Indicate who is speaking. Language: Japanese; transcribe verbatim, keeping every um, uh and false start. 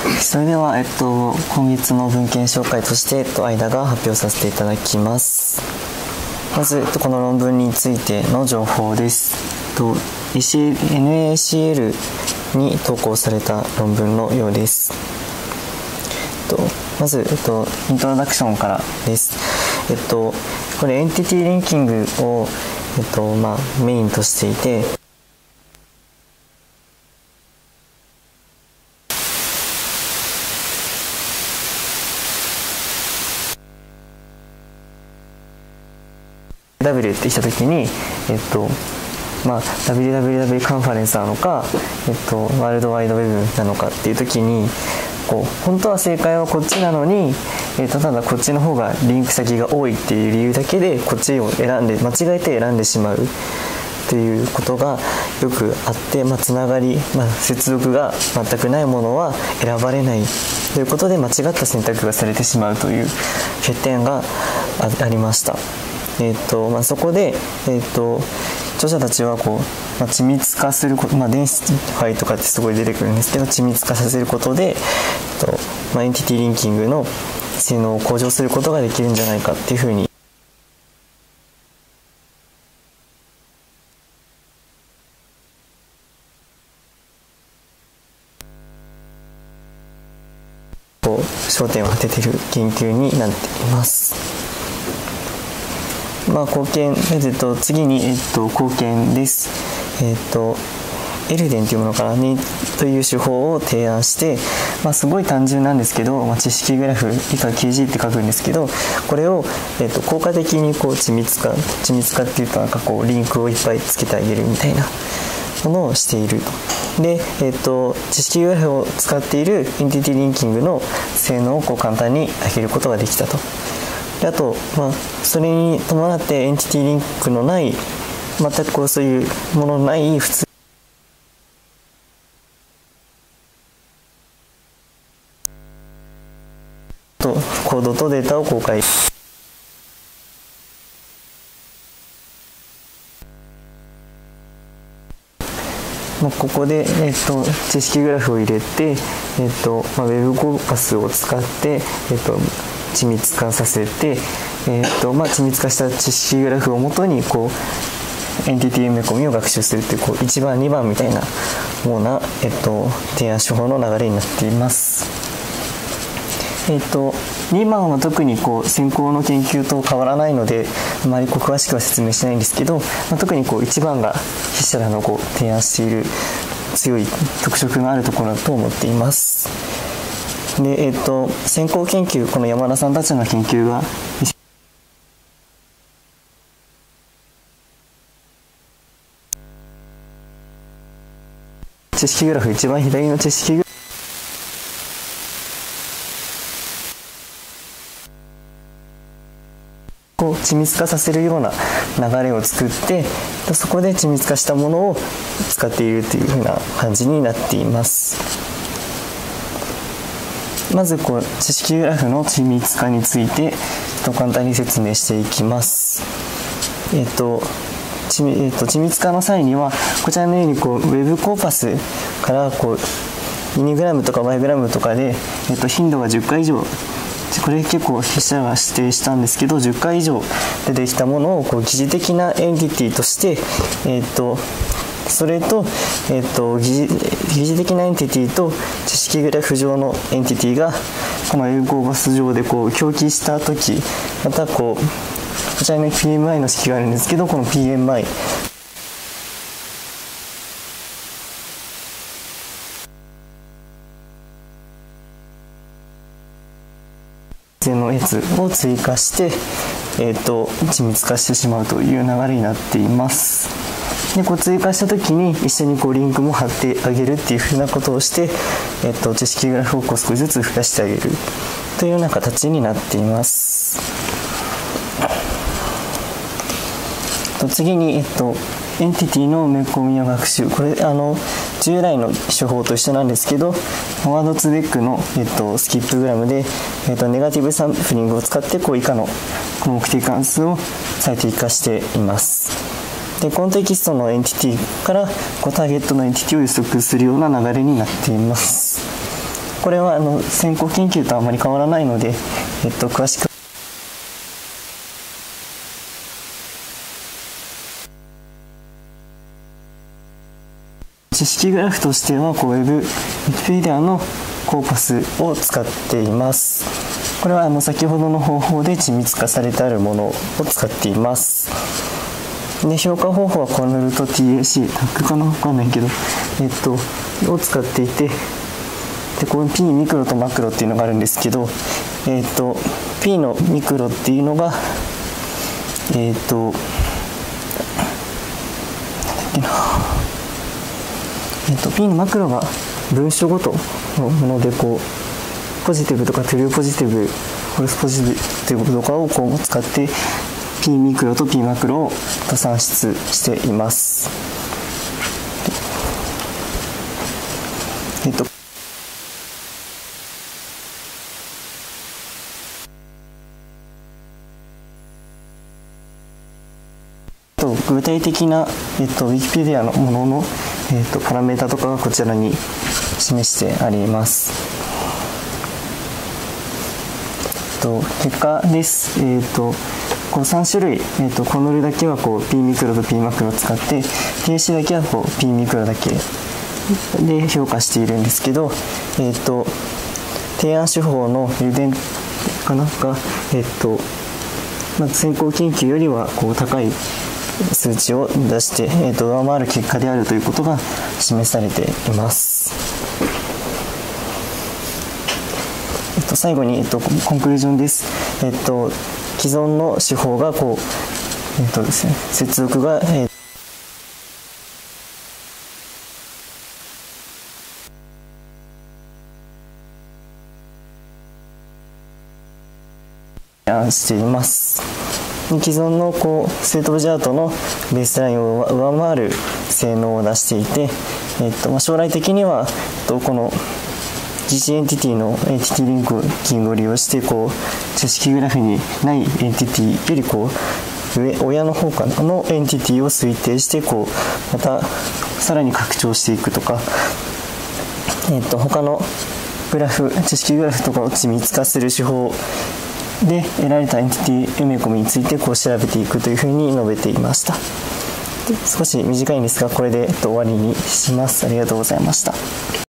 Speaker 1: それでは、えっと、今月の文献紹介として、えっと、間が発表させていただきます。まず、えっと、この論文についての情報です。えっと、エヌエーシーエル に投稿された論文のようです。えっと、まず、えっと、イントロダクションからです。えっと、これエンティティリンキングを、えっと、まあ、メインとしていて、ダブリュー って来た時に、えっとまあ、ダブリューダブリューダブリュー カンファレンスなのか、えっと、ワールドワイドウェブなのかっていう時にこう本当は正解はこっちなのに、えっと、ただこっちの方がリンク先が多いっていう理由だけでこっちを選んで間違えて選んでしまうっていうことがよくあって、まあ、つながり、まあ、接続が全くないものは選ばれないということで間違った選択がされてしまうという欠点が あ, ありました。えーとまあ、そこで、えーと、著者たちはこう、まあ、緻密化すること、まあ、電子ファイとかってすごい出てくるんですけど、緻密化させることで、えーとまあ、エンティティリンキングの性能を向上することができるんじゃないかっていうふうにこう焦点を当てている研究になっています。まあ、貢献、えっと、次に、えっと、貢献です。えっと、エルデンというものかなにという手法を提案して、まあ、すごい単純なんですけど、まあ、知識グラフ以下 ケージー って書くんですけど、これを、えっと、効果的にこう緻密化緻密化っていうとなんかこうリンクをいっぱいつけてあげるみたいなものをしていると。で、えっと、知識グラフを使っているエンティティリンキングの性能をこう簡単に上げることができたと。あと、まあ、それに伴ってエンティティリンクのない全くこうそういうもののない普通とコードとデータを公開。ここで、えっと、知識グラフを入れて、えっとまあ、ウェブコーパスを使って、えっと緻密化させて、えーとまあ、緻密化した知識グラフをもとにこうエンティティ埋め込みを学習するという、こういちばんにばんみたいなような、えーと提案手法の流れになっています。えーとにばんは特にこう先行の研究と変わらないのであまりこう詳しくは説明しないんですけど、まあ、特にこういちばんが筆者らのこう提案している強い特色のあるところだと思っています。で、えーと、先行研究、この山田さんたちの研究が知識グラフ、一番左の知識グラフを緻密化させるような流れを作って、そこで緻密化したものを使っているというふうな感じになっています。まずこう知識グラフの緻密化について簡単に説明していきます。えっと、ちえっと、緻密化の際にはこちらのようにこうウェブコーパスからこうミニグラムとかバイグラムとかで、えっと、頻度がじゅっかい以上、これ結構筆者が指定したんですけどじゅっかい以上出てきたものをこう疑似的なエンティティとして、えっとそれと、えー、と疑似、疑似的なエンティティと知識グラフ上のエンティティがこのウェブコーパス上でこう共起したとき、またこうこちらに ピーエムアイ の式があるんですけど、この ピーエムアイのやつを追加して、えー、と緻密化してしまうという流れになっています。でこう追加した時に一緒にこうリンクも貼ってあげるっていうふうなことをして、えっと、知識グラフをこう少しずつ増やしてあげるというような形になっています。と次に、えっと、エンティティの埋め込みや学習、これあの従来の手法と一緒なんですけど、ワードツーベックの、えっと、スキップグラムで、えっと、ネガティブサンプリングを使ってこう以下の目的関数を最適化しています。でこのテキストのエンティティからこうターゲットのエンティティを予測するような流れになっています。 これはあの先行研究とあまり変わらないので、えっと、詳しく知識グラフとしてはこう Web、Wikipedia のコーパスを使っています。これはあの先ほどの方法で緻密化されてあるものを使っています。で、評価方法はコンヌルと ティーエーシー、タッグかなわかんないけど、えっと、を使っていて、で、この P ミクロとマクロっていうのがあるんですけど、えっと、P のミクロっていうのが、えっと、なんだっけな、えっと、P のマクロが文章ごとのもので、こう、ポジティブとかトゥルーポジティブ、フォルスポジティブとかをこう使って、P ミクロと P マクロを算出しています。えっと、具体的な、えっと、Wikipedia のものの、えっと、パラメータとかがこちらに示してあります。えっと、結果です。えっと、このさん種類、えっと、コンヌルだけはこう P ミクロと P マクロを使って、ティーエーシー だけはこう P ミクロだけで評価しているんですけど、えっと、提案手法の油田かなが、えっと、まず先行研究よりはこう高い数値を出して、えっと、上回る結果であるということが示されています。えっと、最後に、えっと、コンクルージョンです。えっと、既存の手法がこう、えっとですね、接続が、えー、しています。既存のこうステートオブジアートのベースラインを上回る性能を出していて、えっとまあ、将来的には、えっと、この ジーシー エンティティのエンティティリンキングを利用してこう知識グラフにないエンティティよりこう上親の方からのエンティティを推定してこうまたさらに拡張していくとか、えっと他のグラフ知識グラフとかを緻密化する手法で得られたエンティティ埋め込みについてこう調べていくというふうに述べていました。で少し短いんですがこれで終わりにします。ありがとうございました。